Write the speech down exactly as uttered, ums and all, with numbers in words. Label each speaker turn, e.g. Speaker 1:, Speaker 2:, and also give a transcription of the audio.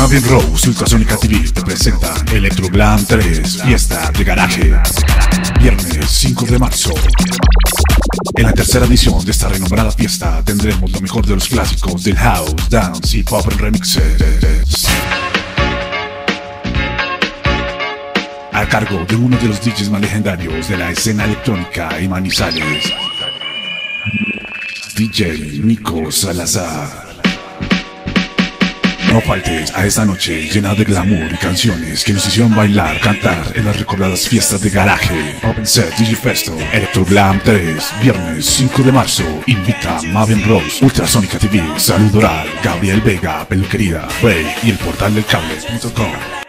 Speaker 1: Maven Rose, Ultrasónica T V te presenta Electro Glam tres, fiesta de garaje. Viernes cinco de marzo. En la tercera edición de esta renombrada fiesta tendremos lo mejor de los clásicos del house, dance y pop en remixes. A cargo de uno de los D Js más legendarios de la escena electrónica y Manizales, D J Nico Salazar. No faltes a esta noche llena de glamour y canciones que nos hicieron bailar, cantar en las recordadas fiestas de garaje. Open Set Digifesto, Electro Glam tres, viernes cinco de marzo. Invita Maven Rose, Ultrasónica T V, Salud Oral, Gabriel Vega, Peluquería, Frey y el portal del cable punto com.